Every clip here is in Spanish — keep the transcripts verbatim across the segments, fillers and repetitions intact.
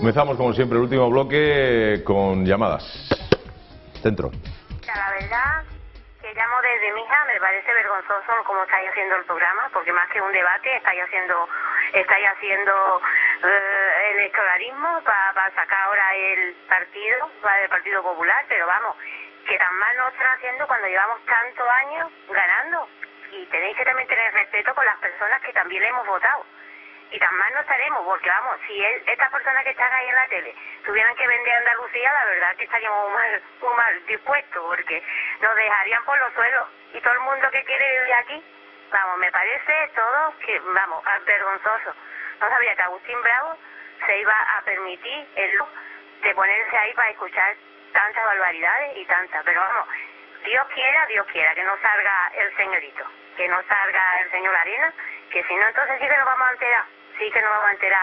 Comenzamos, como siempre, el último bloque con llamadas. Centro. La verdad que llamo desde mi hija, me parece vergonzoso como estáis haciendo el programa, porque más que un debate estáis haciendo estáis haciendo eh, electoralismo para pa sacar ahora el partido, para el Partido Popular, pero vamos, que tan mal nos están haciendo cuando llevamos tantos años ganando, y tenéis que también tener respeto con las personas que también le hemos votado. Y tan mal no estaremos, porque vamos, si es, estas personas que están ahí en la tele tuvieran que vender Andalucía, la verdad que estaríamos muy mal, muy mal dispuestos, porque nos dejarían por los suelos. Y todo el mundo que quiere vivir aquí, vamos, me parece todo que, vamos, vergonzoso. No sabía que Agustín Bravo se iba a permitir el lujo de ponerse ahí para escuchar tantas barbaridades y tantas, pero vamos, Dios quiera, Dios quiera, que no salga el señorito, que no salga el señor Arena, que si no, entonces sí que nos vamos a enterar. Sí que nos vamos a enterar.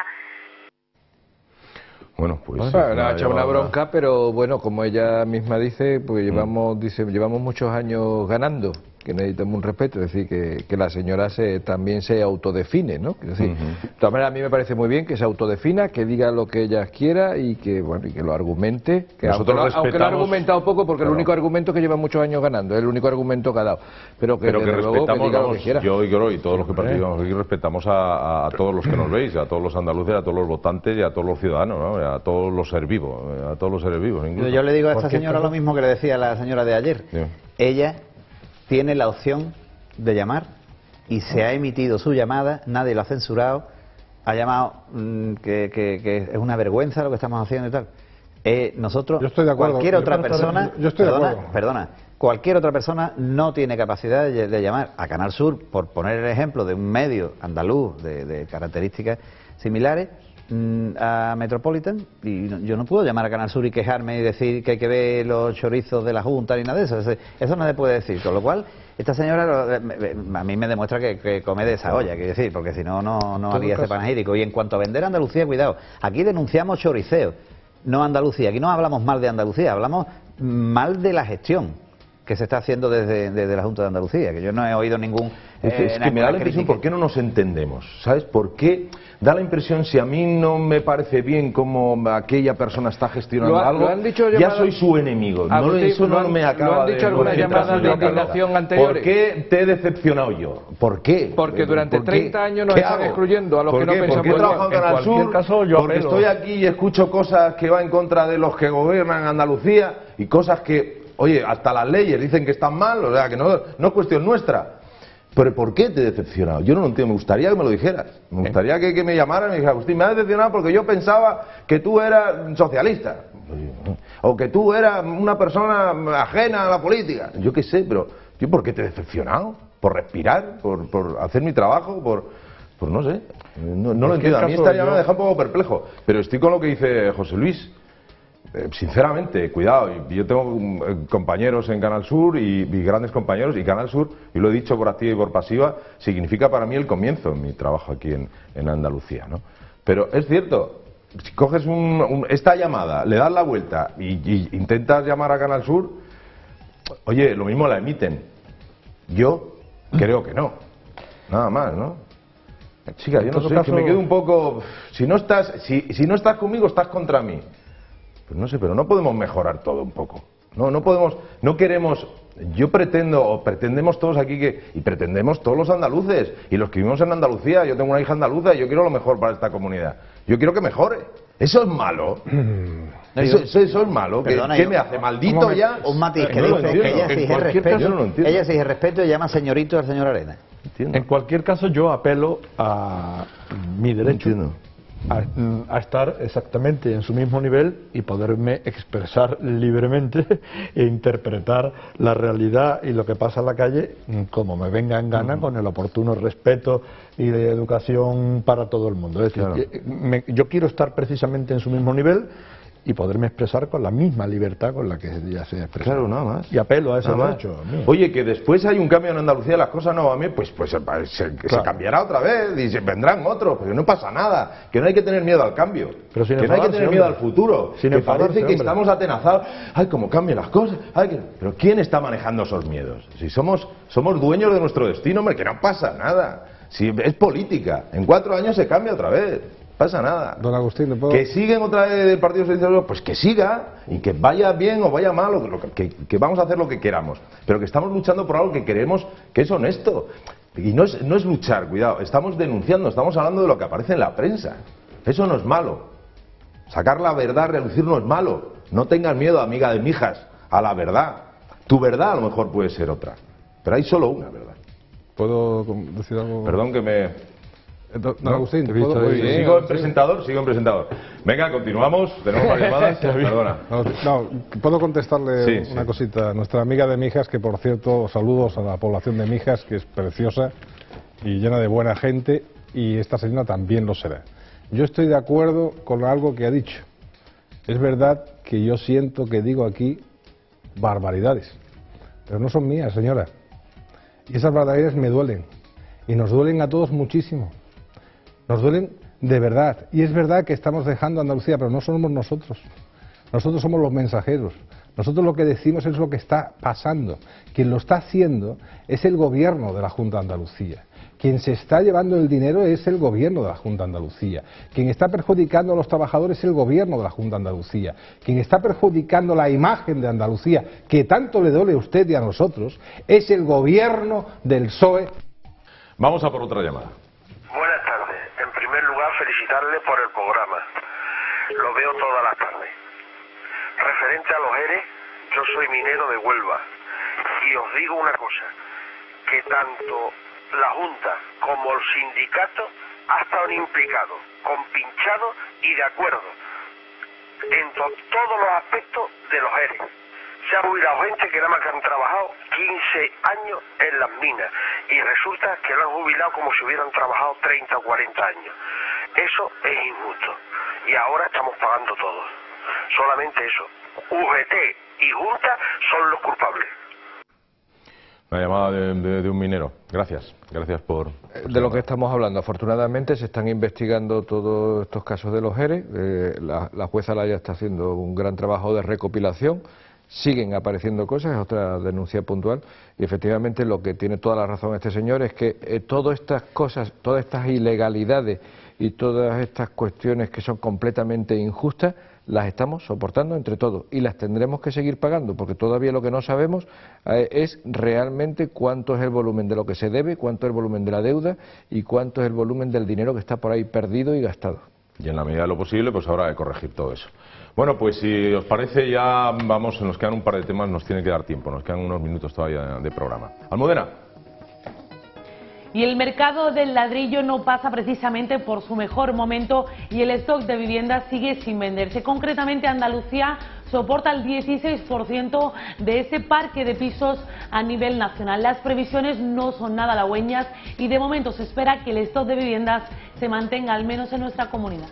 Bueno, pues o sea, ha echado una bronca, pero bueno, como ella misma dice, pues llevamos, dice, llevamos muchos años ganando, que necesitamos un respeto, es decir, que, que la señora se, también se autodefine, ¿no? Es decir, uh-huh. De todas maneras, a mí me parece muy bien que se autodefina, que diga lo que ella quiera y que, bueno, y que lo argumente, que nosotros aunque, respetamos... aunque lo ha argumentado poco, porque claro. El único argumento que lleva muchos años ganando, es el único argumento que ha dado, pero que, pero que luego respetamos, que diga vamos, lo que quiera. Yo y yo y todos los que participamos aquí respetamos a, a, a todos los que nos veis, a todos los andaluces, a todos los votantes y a todos los ciudadanos, ¿no? A todos los seres vivos, a todos los seres vivos. Incluso. Yo le digo a esta señora lo mismo que le decía a la señora de ayer. Sí. Ella tiene la opción de llamar y se ha emitido su llamada, nadie lo ha censurado, ha llamado mmm, que, que, que es una vergüenza lo que estamos haciendo y tal. Eh, nosotros, yo estoy de acuerdo. cualquier otra persona, estar, yo estoy perdona, de acuerdo. perdona, cualquier otra persona no tiene capacidad de, de llamar a Canal Sur, por poner el ejemplo de un medio andaluz de, de características similares, a Metropolitan, y no, yo no puedo llamar a Canal Sur y quejarme y decir que hay que ver los chorizos de la Junta ni nada de eso. Eso no se puede decir, con lo cual esta señora a mí me demuestra que, que come de esa olla, quiero decir, porque si no, no, no había ese panegírico. Y en cuanto a vender Andalucía, cuidado, aquí denunciamos choriceo, no Andalucía, aquí no hablamos mal de Andalucía, hablamos mal de la gestión que se está haciendo desde, desde la Junta de Andalucía, que yo no he oído ningún... Es, eh, es que me da la impresión, ¿por qué no nos entendemos? ¿Sabes? ¿Por qué da la impresión, si a mí no me parece bien cómo aquella persona está gestionando lo ha, algo, lo han dicho ya soy su enemigo? No, usted, eso no han, me acaba ¿Lo han dicho de, algunas llamadas de indignación anteriores? ¿Por qué te he decepcionado yo? ¿Por qué? Porque durante ¿Por treinta años nos están hago? excluyendo a los que no pensamos. ¿Por qué trabajo en Canal Sur? Caso, yo porque apelo. Estoy aquí y escucho cosas que van en contra de los que gobiernan Andalucía y cosas que... Oye, hasta las leyes dicen que están mal, o sea, que no, no es cuestión nuestra. Pero ¿por qué te he decepcionado? Yo no lo entiendo, me gustaría que me lo dijeras. Me gustaría que, que me llamaran y me dijeran, Agustín, me has decepcionado porque yo pensaba que tú eras socialista. O que tú eras una persona ajena a la política. Yo qué sé, pero ¿yo por qué te he decepcionado? ¿Por respirar? ¿Por, por hacer mi trabajo? ¿Por...? Pues no sé, no, no lo entiendo. A mí esta llamada me deja un poco perplejo. Pero estoy con lo que dice José Luis. Eh, sinceramente, cuidado, yo tengo eh, compañeros en Canal Sur y, y grandes compañeros, y Canal Sur, y lo he dicho por activa y por pasiva, significa para mí el comienzo en mi trabajo aquí en, en Andalucía, ¿no? Pero es cierto, si coges un, un, esta llamada, le das la vuelta y, y intentas llamar a Canal Sur, oye, lo mismo la emiten. Yo creo que no, nada más, ¿no? Chica, yo no sé, que me quedo un poco... Si no estás, si, si no estás conmigo, estás contra mí. Pues no sé, pero no podemos mejorar todo un poco. No, no podemos, no queremos, yo pretendo, o pretendemos todos aquí que, y pretendemos todos los andaluces, y los que vivimos en Andalucía, yo tengo una hija andaluza y yo quiero lo mejor para esta comunidad. Yo quiero que mejore. Eso es malo. Eso, eso, eso es malo. ¿Qué, Perdona, ¿qué yo, me hace? ¿Maldito me, ya? Un matiz que no dice que ella exige respeto, yo no lo entiendo. ella exige respeto y llama señorito al señor Arena. Entiendo. En cualquier caso, yo apelo a mi derecho a, a estar exactamente en su mismo nivel y poderme expresar libremente e interpretar la realidad y lo que pasa en la calle como me venga en gana, uh-huh. con el oportuno respeto y de educación para todo el mundo. Es decir, claro. me, yo quiero estar precisamente en su mismo nivel y poderme expresar con la misma libertad con la que ella se expresa. Claro, nada más. Y apelo a ese nada derecho. Oye, que después hay un cambio en Andalucía, las cosas no van bien, pues, pues se, se, claro. se cambiará otra vez y se vendrán otros, pero no pasa nada, que no hay que tener miedo al cambio, pero sin que no hay que tener miedo al futuro, sin que parece que hombre. estamos atenazados, ay, cómo cambian las cosas, ay, que... pero ¿quién está manejando esos miedos? Si somos, somos dueños de nuestro destino, hombre, que no pasa nada, si es política, en cuatro años se cambia otra vez. pasa nada. Don Agustín, ¿le puedo...? Que siguen otra vez del Partido Socialista, pues que siga, y que vaya bien o vaya mal, o que, que, que vamos a hacer lo que queramos, pero que estamos luchando por algo que queremos que es honesto. Y no es, no es luchar, cuidado, estamos denunciando, estamos hablando de lo que aparece en la prensa. Eso no es malo. Sacar la verdad, relucir no es malo. No tengas miedo, amiga de mijas, a la verdad. Tu verdad a lo mejor puede ser otra, pero hay solo una verdad. ¿Puedo decir algo? Perdón que me... Don no, Agustín, te he visto ¿puedo? ahí. Bien, Sigo en sí. presentador, sigo en presentador. Venga, continuamos, tenemos más llamadas. Perdona. No, no, ¿puedo contestarle Sí, una sí. cosita? Nuestra amiga de Mijas, que por cierto, saludos a la población de Mijas, que es preciosa y llena de buena gente, y esta señora también lo será. Yo estoy de acuerdo con algo que ha dicho. Es verdad que yo siento que digo aquí barbaridades, pero no son mías, señora. Y esas barbaridades me duelen, y nos duelen a todos muchísimo. Nos duelen de verdad. Y es verdad que estamos dejando Andalucía, pero no somos nosotros. Nosotros somos los mensajeros. Nosotros lo que decimos es lo que está pasando. Quien lo está haciendo es el gobierno de la Junta de Andalucía. Quien se está llevando el dinero es el gobierno de la Junta de Andalucía. Quien está perjudicando a los trabajadores es el gobierno de la Junta de Andalucía. Quien está perjudicando la imagen de Andalucía, que tanto le duele a usted y a nosotros, es el gobierno del P S O E. Vamos a por otra llamada. Buenas tardes. En primer lugar, felicitarle por el programa. Lo veo todas las tardes. Referente a los E R E, yo soy minero de Huelva. Y os digo una cosa, que tanto la Junta como el sindicato ha estado implicados, compinchados y de acuerdo en to- todos los aspectos de los E R E. Se ha jubilado gente que nada más que han trabajado quince años en las minas y resulta que lo han jubilado como si hubieran trabajado treinta o cuarenta años. Eso es injusto y ahora estamos pagando todos. Solamente eso. U G T y Junta son los culpables. Una llamada de, de, de un minero. Gracias, gracias por... De lo que estamos hablando, afortunadamente se están investigando todos estos casos de los E R E, eh, la, la jueza Laya está haciendo un gran trabajo de recopilación, siguen apareciendo cosas, es otra denuncia puntual, y efectivamente lo que tiene toda la razón este señor es que eh, todas estas cosas, todas estas ilegalidades y todas estas cuestiones que son completamente injustas, las estamos soportando entre todos y las tendremos que seguir pagando, porque todavía lo que no sabemos eh, es realmente cuánto es el volumen de lo que se debe, cuánto es el volumen de la deuda y cuánto es el volumen del dinero que está por ahí perdido y gastado. Y en la medida de lo posible, pues ahora hay que corregir todo eso. Bueno, pues si os parece, ya vamos, nos quedan un par de temas, nos tiene que dar tiempo, nos quedan unos minutos todavía de, de programa. Almudena. Y el mercado del ladrillo no pasa precisamente por su mejor momento y el stock de viviendas sigue sin venderse. Concretamente, Andalucía soporta el dieciséis por ciento de ese parque de pisos a nivel nacional. Las previsiones no son nada halagüeñas y de momento se espera que el stock de viviendas se mantenga al menos en nuestra comunidad.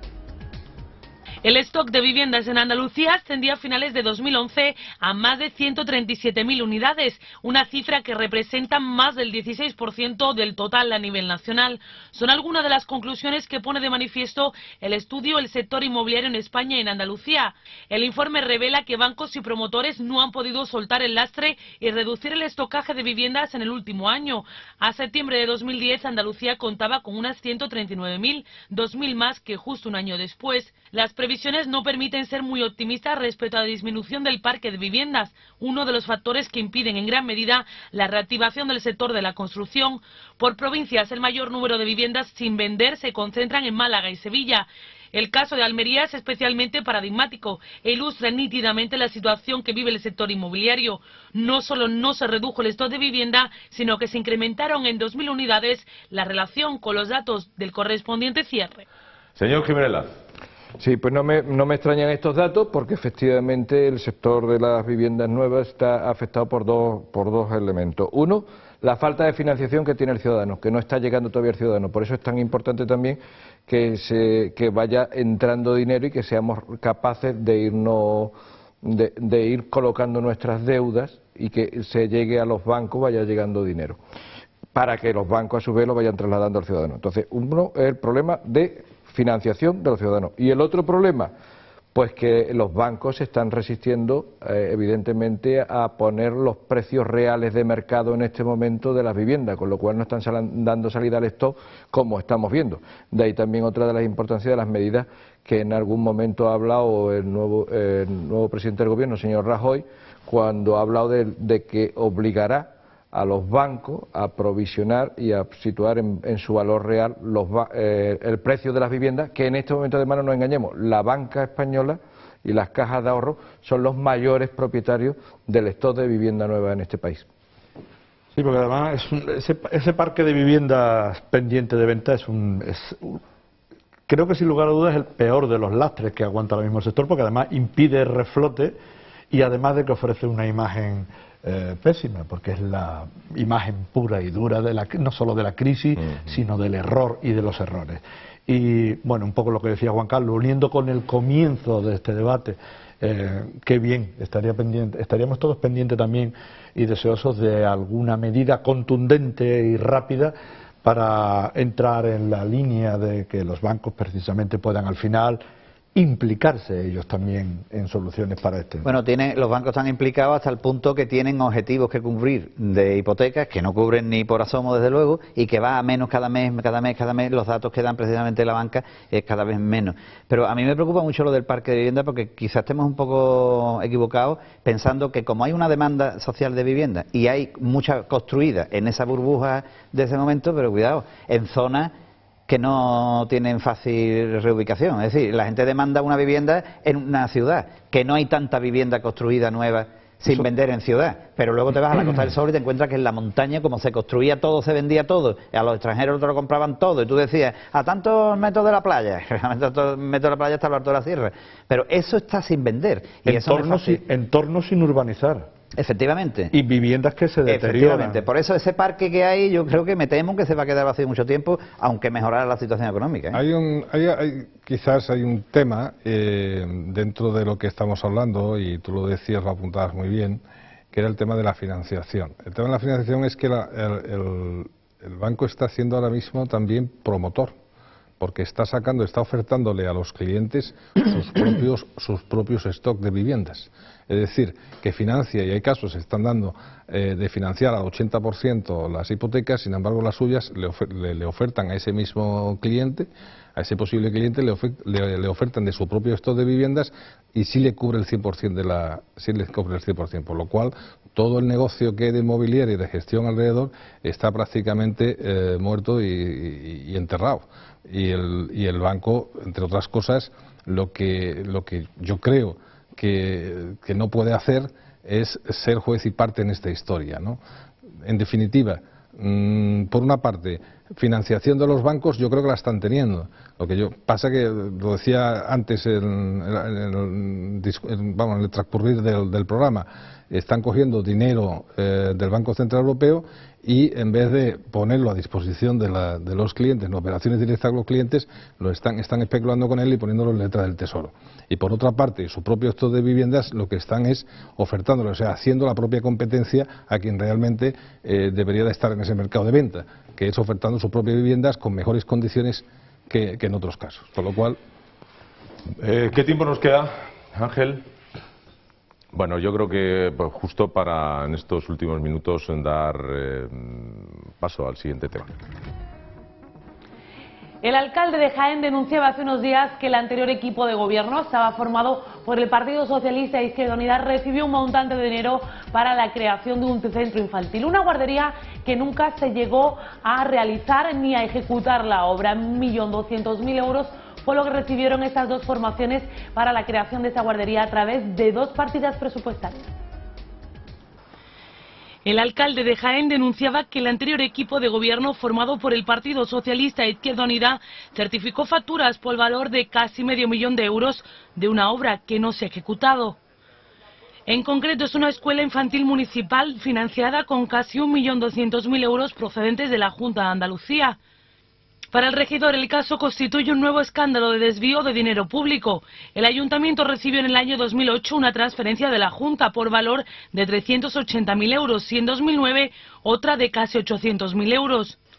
El stock de viviendas en Andalucía ascendía a finales de dos mil once a más de ciento treinta y siete mil unidades, una cifra que representa más del dieciséis por ciento del total a nivel nacional. Son algunas de las conclusiones que pone de manifiesto el estudio El sector inmobiliario en España y en Andalucía. El informe revela que bancos y promotores no han podido soltar el lastre y reducir el estocaje de viviendas en el último año. A septiembre de dos mil diez, Andalucía contaba con unas ciento treinta y nueve mil, dos mil más que justo un año después. Las previsiones no permiten ser muy optimistas respecto a la disminución del parque de viviendas, uno de los factores que impiden en gran medida la reactivación del sector de la construcción. Por provincias, el mayor número de viviendas sin vender se concentran en Málaga y Sevilla. El caso de Almería es especialmente paradigmático e ilustra nítidamente la situación que vive el sector inmobiliario. No solo no se redujo el stock de vivienda, sino que se incrementaron en dos mil unidades la relación con los datos del correspondiente cierre. Señor Jiménez Laz. Sí, pues no me, no me extrañan estos datos porque efectivamente el sector de las viviendas nuevas está afectado por dos, por dos elementos. Uno, la falta de financiación que tiene el ciudadano, que no está llegando todavía al ciudadano. Por eso es tan importante también que, se, que vaya entrando dinero y que seamos capaces de irnos, de, de ir colocando nuestras deudas y que se llegue a los bancos, vaya llegando dinero, para que los bancos a su vez lo vayan trasladando al ciudadano. Entonces, uno es el problema de financiación de los ciudadanos. Y el otro problema, Pues que los bancos se están resistiendo, eh, evidentemente, a poner los precios reales de mercado en este momento de las viviendas, con lo cual no están sal dando salida al stock como estamos viendo. De ahí también otra de las importancias de las medidas que en algún momento ha hablado el nuevo, eh, el nuevo presidente del Gobierno, el señor Rajoy, cuando ha hablado de, de que obligará a los bancos a provisionar y a situar en, en su valor real los, eh, el precio de las viviendas, que en este momento, además, no nos engañemos, la banca española y las cajas de ahorro son los mayores propietarios del stock de vivienda nueva en este país. Sí, porque además es un, ese, ese parque de viviendas pendiente de venta es un... Es un creo que sin lugar a dudas es el peor de los lastres que aguanta ahora mismo el sector, porque además impide reflote y además de que ofrece una imagen eh, pésima, porque es la imagen pura y dura de la, no solo de la crisis, uh-huh. sino del error y de los errores. Y bueno, un poco lo que decía Juan Carlos, uniendo con el comienzo de este debate, eh, qué bien, estaría pendiente, estaríamos todos pendientes también y deseosos de alguna medida contundente y rápida para entrar en la línea de que los bancos precisamente puedan al final implicarse ellos también en soluciones para este. Bueno, tiene, los bancos están implicados hasta el punto que tienen objetivos que cubrir de hipotecas que no cubren ni por asomo, desde luego, y que va a menos cada mes, cada mes, cada mes. Los datos que dan precisamente la banca es cada vez menos. Pero a mí me preocupa mucho lo del parque de vivienda, porque quizás estemos un poco equivocados pensando que como hay una demanda social de vivienda y hay mucha construida en esa burbuja de ese momento, pero cuidado, en zonas que no tienen fácil reubicación. Es decir, la gente demanda una vivienda en una ciudad, que no hay tanta vivienda construida nueva sin Eso... vender en ciudad. Pero luego te vas a la Costa del Sol y te encuentras que en la montaña, como se construía todo, se vendía todo, a los extranjeros te lo compraban todo, y tú decías, a tantos metros de la playa, a tantos metros de la playa está lo alto de la sierra. Pero eso está sin vender. Y entornos, eso no es sin, entornos sin urbanizar. Efectivamente. Y viviendas que se deterioran. Efectivamente. Por eso ese parque que hay, yo creo que me temo que se va a quedar vacío mucho tiempo, aunque mejorara la situación económica, ¿eh? Hay un, hay, hay, quizás hay un tema eh, dentro de lo que estamos hablando, y tú lo decías, lo apuntabas muy bien, que era el tema de la financiación. El tema de la financiación es que la, el, el, el banco está siendo ahora mismo también promotor, porque está sacando, está ofertándole a los clientes sus propios, sus propios stock de viviendas. Es decir, que financia, y hay casos se están dando eh, de financiar al ochenta por ciento las hipotecas, sin embargo las suyas le, ofer le, le ofertan a ese mismo cliente, a ese posible cliente, le, ofer le, le ofertan de su propio stock de viviendas y sí le cubre el cien por ciento de la, sí le cubre el cien por ciento, por lo cual todo el negocio que hay de inmobiliaria y de gestión alrededor está prácticamente eh, muerto y, y, y enterrado. Y el, y el banco, entre otras cosas, lo que, lo que yo creo que, que no puede hacer es ser juez y parte en esta historia, ¿no? En definitiva, mmm, por una parte, financiación de los bancos yo creo que la están teniendo. Lo que yo pasa que, lo decía antes en, en, el, en, vamos, en el transcurrir del, del programa, están cogiendo dinero eh, del Banco Central Europeo y en vez de ponerlo a disposición de, la, de los clientes, en operaciones directas con los clientes, lo están, están especulando con él y poniéndolo en letra del Tesoro. Y por otra parte, su propio stock de viviendas lo que están es ofertándolo, o sea, haciendo la propia competencia a quien realmente eh, debería de estar en ese mercado de venta, que es ofertando sus propias viviendas con mejores condiciones que, que en otros casos. Con lo cual... Eh, ¿Qué tiempo nos queda, Ángel? Bueno, yo creo que pues, justo para en estos últimos minutos dar eh, paso al siguiente tema. El alcalde de Jaén denunciaba hace unos días que el anterior equipo de gobierno estaba formado por el Partido Socialista e Izquierda Unida, recibió un montante de dinero para la creación de un centro infantil, una guardería que nunca se llegó a realizar ni a ejecutar la obra. un millón doscientos mil euros fue lo que recibieron estas dos formaciones para la creación de esta guardería a través de dos partidas presupuestarias. El alcalde de Jaén denunciaba que el anterior equipo de gobierno formado por el Partido Socialista e Izquierda Unida certificó facturas por el valor de casi medio millón de euros de una obra que no se ha ejecutado. En concreto es una escuela infantil municipal financiada con casi un millón doscientos mil euros procedentes de la Junta de Andalucía. Para el regidor, el caso constituye un nuevo escándalo de desvío de dinero público. El ayuntamiento recibió en el año dos mil ocho una transferencia de la Junta por valor de trescientos ochenta mil euros y en dos mil nueve otra de casi ochocientos mil euros.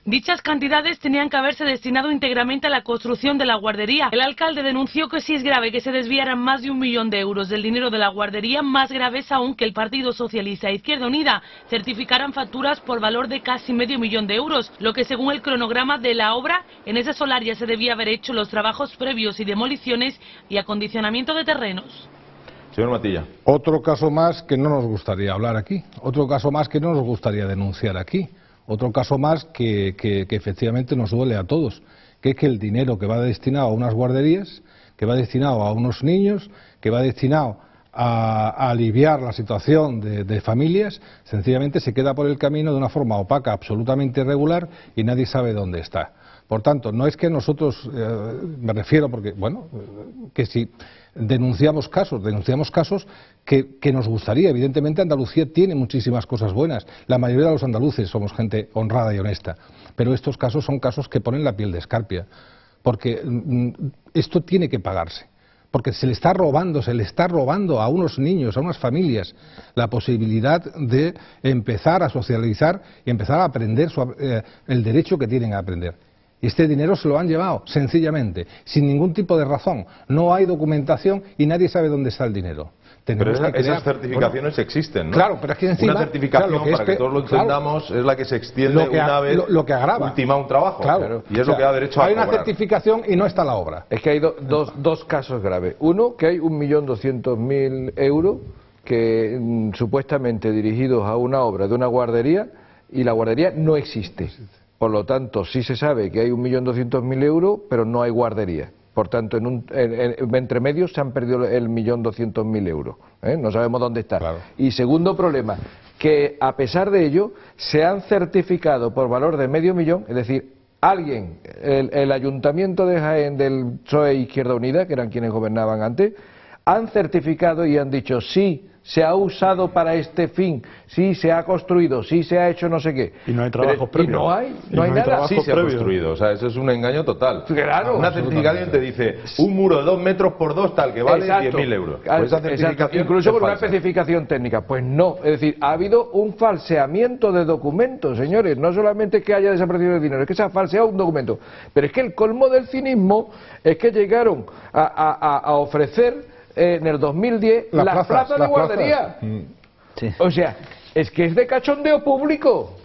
Dichas cantidades tenían que haberse destinado íntegramente a la construcción de la guardería. El alcalde denunció que si es grave que se desviaran más de un millón de euros del dinero de la guardería, más grave es aún que el Partido Socialista e Izquierda Unida certificaran facturas por valor de casi medio millón de euros, lo que según el cronograma de la obra, en ese solar ya se debía haber hecho los trabajos previos y demoliciones y acondicionamiento de terrenos. Señor Matilla. Otro caso más que no nos gustaría hablar aquí, otro caso más que no nos gustaría denunciar aquí, otro caso más que, que, que efectivamente nos duele a todos, que es que el dinero que va destinado a unas guarderías, que va destinado a unos niños, que va destinado a, a aliviar la situación de, de familias, sencillamente se queda por el camino de una forma opaca, absolutamente irregular, y nadie sabe dónde está. Por tanto, no es que nosotros, eh, me refiero porque, bueno, que si denunciamos casos, denunciamos casos que, que nos gustaría. Evidentemente Andalucía tiene muchísimas cosas buenas. La mayoría de los andaluces somos gente honrada y honesta. Pero estos casos son casos que ponen la piel de escarpia. Porque mm, esto tiene que pagarse. Porque se le está robando, se le está robando a unos niños, a unas familias, la posibilidad de empezar a socializar y empezar a aprender su, eh, el derecho que tienen a aprender. Y este dinero se lo han llevado, sencillamente, sin ningún tipo de razón. No hay documentación y nadie sabe dónde está el dinero. Pero esa, crear, esas certificaciones bueno, existen, ¿no? Claro, pero es que encima... Una certificación, claro, que para es que, que todos lo entendamos, claro, es la que se extiende lo que, una vez lo, lo que agrava. ultima un trabajo. Claro, y es o sea, lo que da derecho a hay cobrar. Hay una certificación y no está la obra. Es que hay do, dos, dos casos graves. Uno, que hay un millón doscientos mil euros que mm, supuestamente dirigidos a una obra de una guardería y la guardería no existe. Por lo tanto, sí se sabe que hay un millón doscientos mil euros, pero no hay guardería. Por tanto, en un, en, en, entre medios se han perdido el millón doscientos mil euros. ¿eh? No sabemos dónde está. Claro. Y segundo problema, que a pesar de ello, se han certificado por valor de medio millón, es decir, alguien, el, el Ayuntamiento de Jaén del P S O E e Izquierda Unida, que eran quienes gobernaban antes, han certificado y han dicho sí, se ha usado para este fin, sí se ha construido, sí se ha hecho no sé qué. Y no hay trabajos previos. Y no hay, no, no hay, hay nada. Sí se ha construido, o sea, eso es un engaño total. Claro. Una certificación te dice un muro de dos metros por dos tal que vale diez mil euros. Pues esa certificación incluso con una falsa. especificación técnica. Pues no, es decir, ha habido un falseamiento de documentos, señores. No solamente que haya desaparecido el dinero, es que se ha falseado un documento. Pero es que el colmo del cinismo es que llegaron a, a, a ofrecer en el dos mil diez las la plazas, plaza de las guardería. Sí. O sea, es que es de cachondeo público.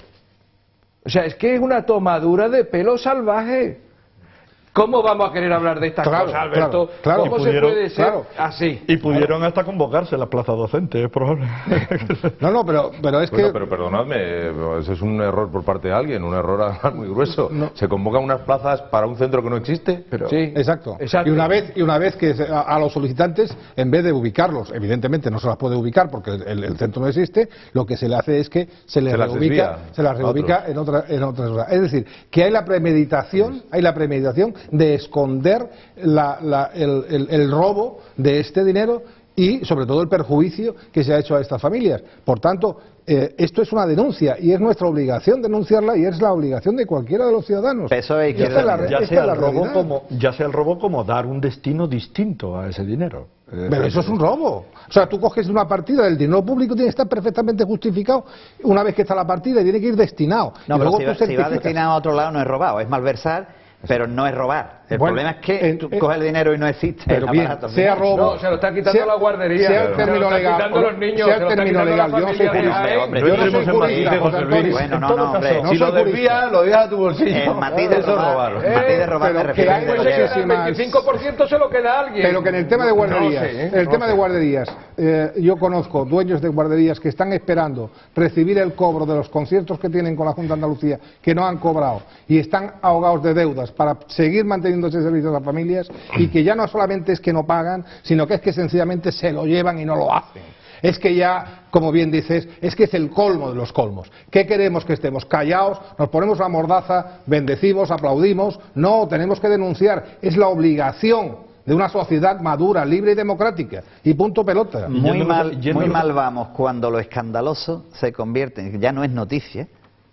O sea, es que es una tomadura de pelo salvaje. ¿Cómo vamos a querer hablar de estas claro, cosas, Alberto? Claro, claro. ¿Cómo pudieron, se puede ser claro. así? Y pudieron hasta convocarse las plazas docentes, es probable. No, no, pero, pero es bueno, que... pero perdonadme, ese es un error por parte de alguien, un error muy grueso. No. ¿Se convocan unas plazas para un centro que no existe? Pero, Sí, exacto. exacto. Y una vez y una vez que se, a, a los solicitantes, en vez de ubicarlos, evidentemente no se las puede ubicar porque el, el centro no existe, lo que se le hace es que se les se las reubica, desvía se las reubica en otra, en otras horas. Es decir, que hay la premeditación, hay la premeditación de esconder la, la, el, el, el robo de este dinero y sobre todo el perjuicio que se ha hecho a estas familias. Por tanto, eh, esto es una denuncia y es nuestra obligación denunciarla y es la obligación de cualquiera de los ciudadanos. P S O E, Y esta es la, ya, esta sea es la el robo realidad. como, ya sea el robo como dar un destino distinto a ese dinero. Pero eso es un robo. O sea, tú coges una partida del dinero público, tiene que estar perfectamente justificado una vez que está la partida y tiene que ir destinado. No, y pero luego si tú va, si va certificas. destinado a otro lado no es robado, es malversar, pero no es robar. El Bueno, problema es que en- tú en- coges el dinero y no existe Pero el bien, aparato. sea robo, No, se lo está quitando la guardería, sea se el lo término está legal, quitando los niños, sea se el lo está término quitando la legal, yo no soy familia de jurista, Jaén. hombre, yo no entremos soy en jurista, matices, José José Antonio. Luis. Bueno, En no, todo no, caso, hombre. No Si soy lo jurista. desvías, lo dejas a tu bolsillo. El matiz de Eso es robar, robar. el matiz de robar pero me que refiero hay a Pues se queda el muchísimas- veinticinco por ciento se lo queda a alguien. Pero que en el tema de guarderías, No sé, ¿eh? en el No tema sé. de guarderías, eh, yo conozco dueños de guarderías que están esperando recibir el cobro de los conciertos que tienen con la Junta de Andalucía, que no han cobrado, y están ahogados de deudas para seguir manteniendo ese servicio a las familias, y que ya no solamente es que no pagan, sino que es que sencillamente se lo llevan y no lo hacen. Es que ya, como bien dices, es que es el colmo de los colmos. ¿Qué queremos? Que estemos callados, nos ponemos la mordaza, bendecimos, aplaudimos. No, tenemos que denunciar. Es la obligación de una sociedad madura, libre y democrática. Y punto pelota. Muy Yéndonos- mal, yéndonos- muy mal vamos cuando lo escandaloso se convierte en, ya no es noticia,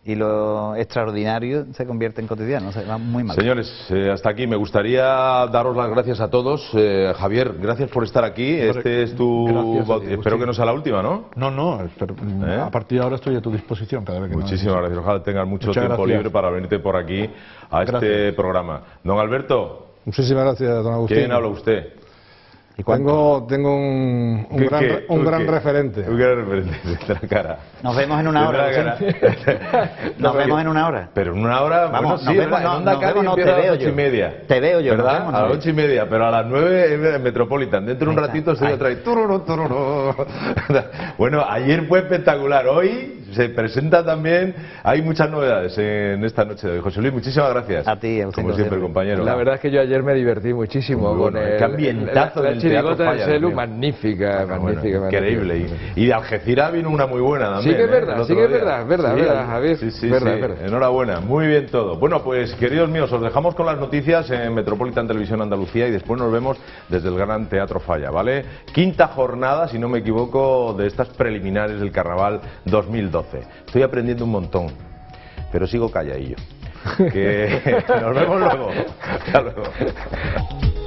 y lo extraordinario se convierte en cotidiano, o sea, va muy mal. Señores, eh, hasta aquí. Me gustaría daros las gracias a todos. Eh, Javier, gracias por estar aquí. Este es tu... Gracias, baut- Espero que no sea la última, ¿no? No, no, espero- ¿Eh? a partir de ahora estoy a tu disposición cada vez que Muchísimas gracias. Ojalá tengas mucho Muchas tiempo gracias. libre para venirte por aquí a este Gracias. programa. Don Alberto, Muchísimas gracias, don Agustín. ¿quién habla usted? Tengo, tengo un, un ¿Qué, gran, qué? re- un ¿Tú gran qué? referente. Un gran referente, de la cara. Nos vemos en una hora. De la Agustín. cara. Nos vemos en una hora. Pero en una hora, Vamos, bueno, nos sí, vemos, en no, Onda nos Cádiz vemos, no, te empieza a veo las ocho yo. y media. Te veo yo, nos ¿verdad? vemos, A las nos ocho y media, pero a las nueve en Metropolitan. Dentro de un Ahí está, ratito estoy ahí. otra vez. Tururú, tururú. Bueno, ayer fue espectacular. Hoy se presenta también, hay muchas novedades en esta noche de hoy. José Luis, muchísimas gracias. A ti, Agustín, como como siempre, siempre. compañero. La verdad es que yo ayer me divertí muchísimo Muy bueno, con ¿eh? el, Qué ambientazo la, en la el chirigota Teatro del Falla, Celu, tío. magnífica, Bueno, magnífica, magnífica. increíble. Y, y de Algeciras vino una muy buena también. Sí que es ¿eh? verdad, El sí otro que es día. verdad, verdad, Sí, verdad, Javier. Sí, sí, verdad, sí. verdad. Enhorabuena, muy bien todo. Bueno, pues queridos míos, os dejamos con las noticias en Metropolitan Televisión Andalucía y después nos vemos desde el Gran Teatro Falla, ¿vale? Quinta jornada, si no me equivoco, de estas preliminares del Carnaval dos mil doce. Estoy aprendiendo un montón, pero sigo calladillo. Que nos vemos luego. Hasta luego.